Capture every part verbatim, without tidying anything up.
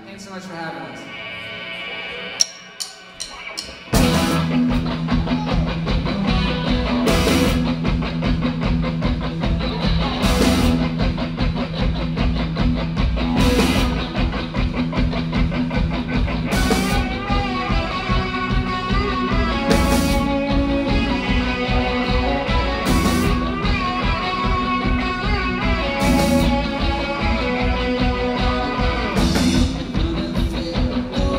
Thanks so much for having us. Feel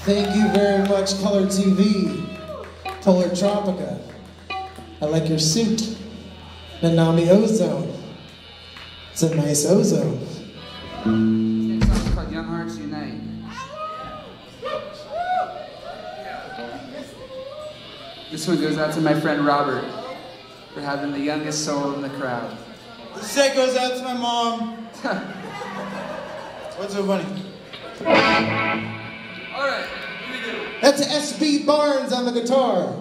Thank you very much, Color T V, Polar Tropica. I like your suit. Nanami Ozone. It's a nice ozone. This song's called Young Hearts Unite. This one goes out to my friend Robert for having the youngest soul in the crowd. This set goes out to my mom. What's so funny? Alright, here we go. That's S B Barnes on the guitar.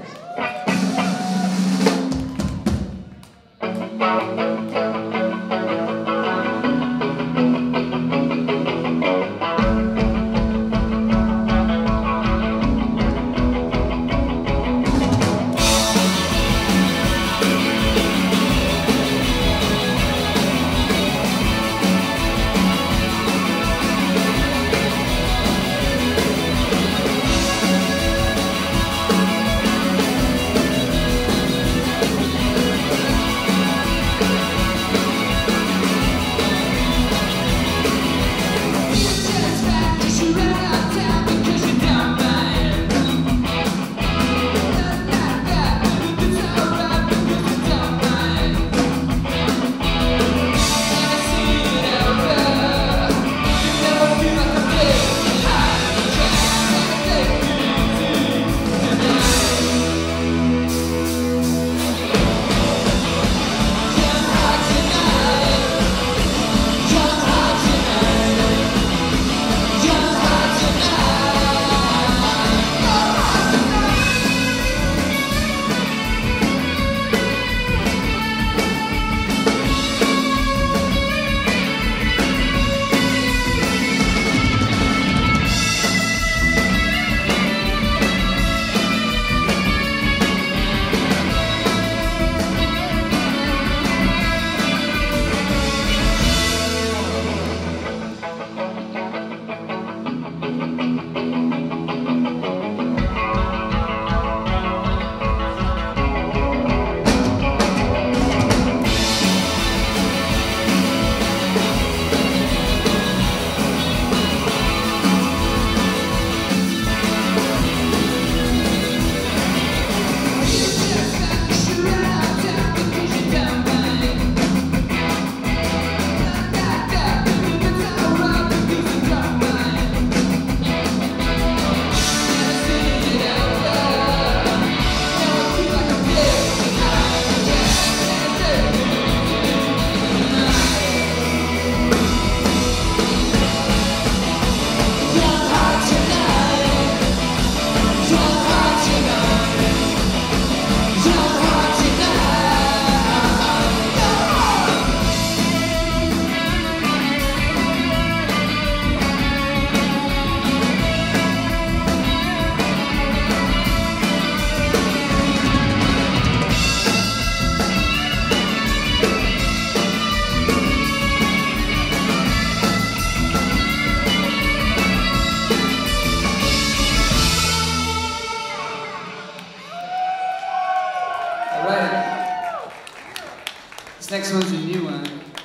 This next one's a new one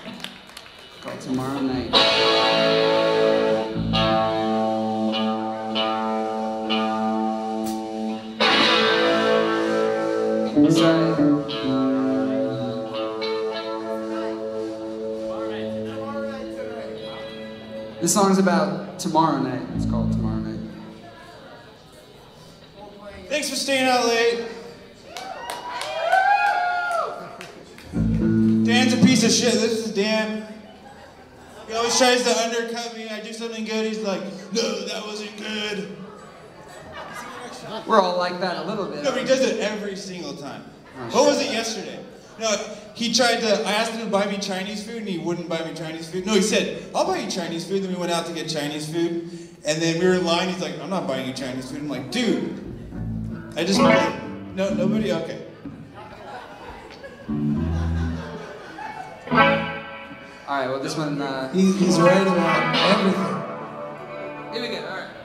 called Tomorrow Night. Sorry. This song's about tomorrow night. It's called Tomorrow Night. Thanks for staying out late. Dan's a piece of shit. This is Dan. He always tries to undercut me. I do something good. He's like, no, that wasn't good. We're all like that a little bit. No, but he does it every single time. Oh, what was it yesterday? No, he tried to, I asked him to buy me Chinese food and he wouldn't buy me Chinese food. No, he said, I'll buy you Chinese food. Then we went out to get Chinese food. And then we were in line. He's like, I'm not buying you Chinese food. I'm like, dude, I just, no, nobody, okay. Alright, well this one, uh... He, he's right about everything. Here we go, alright.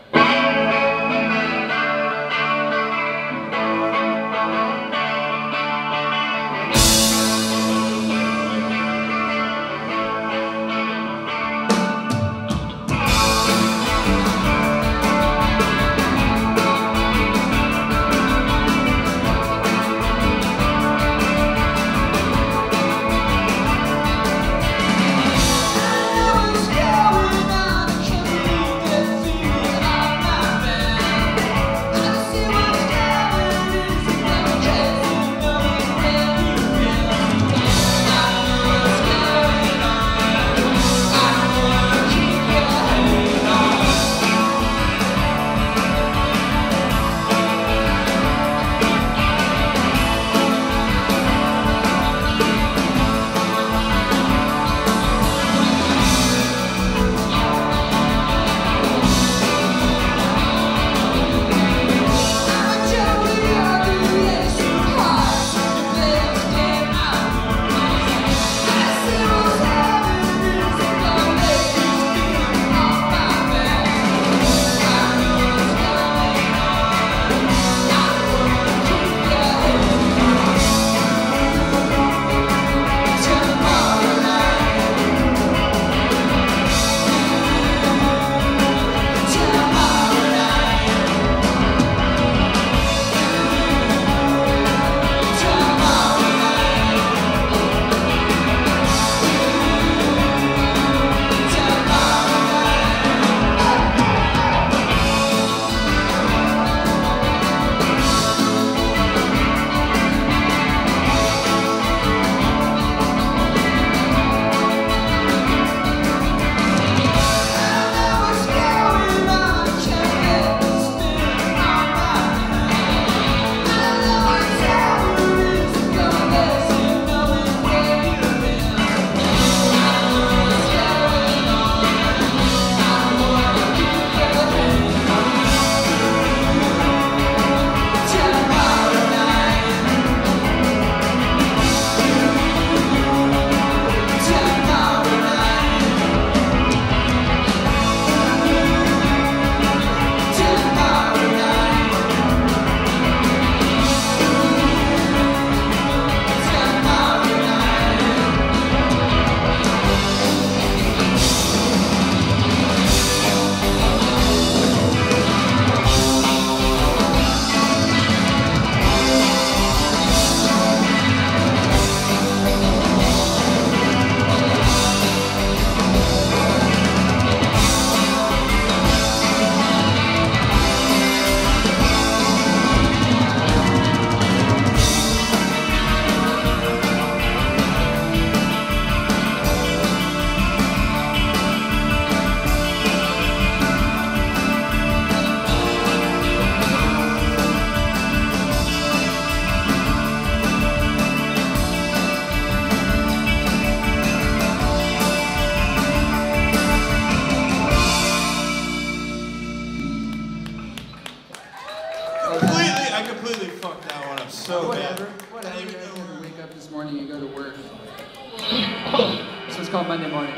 one's called Monday Morning.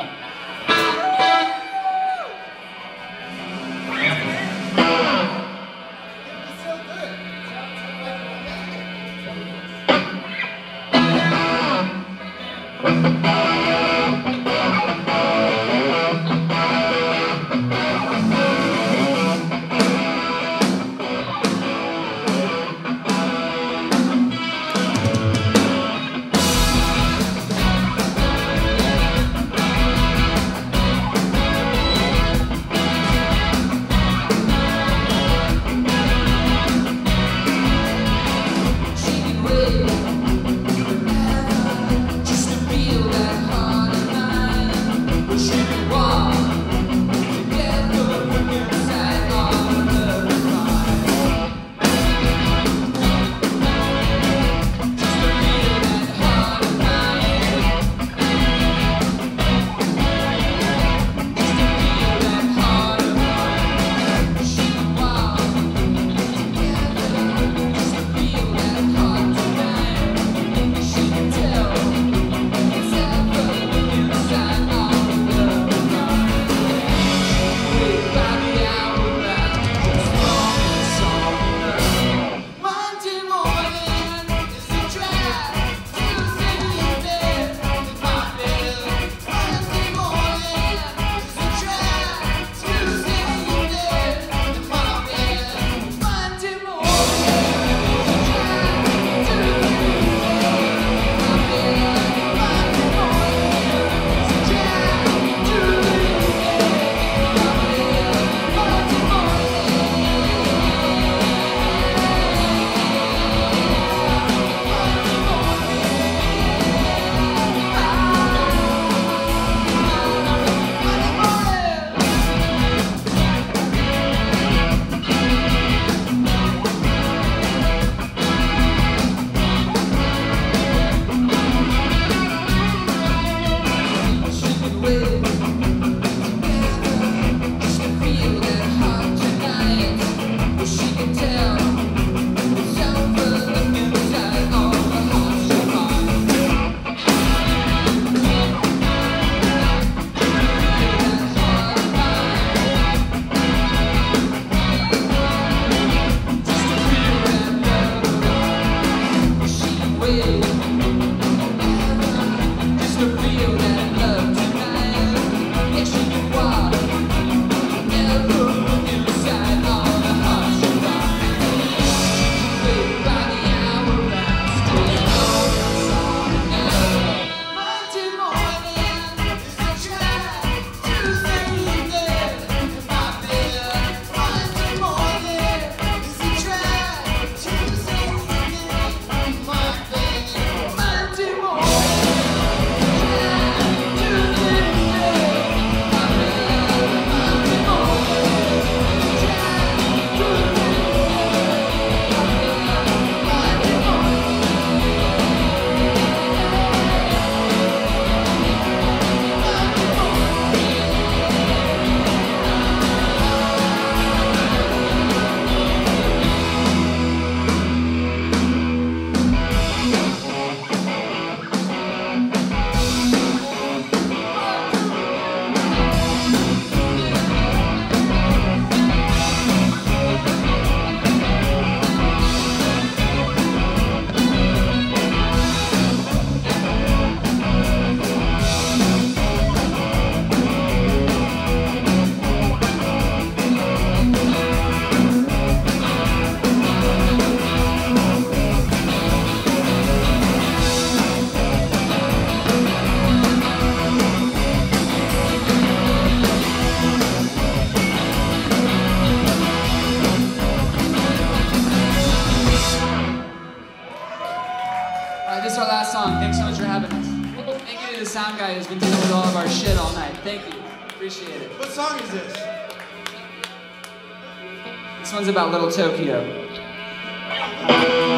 Sound guy who's been dealing with all of our shit all night. Thank you. Appreciate it. What song is this? This one's about Little Tokyo.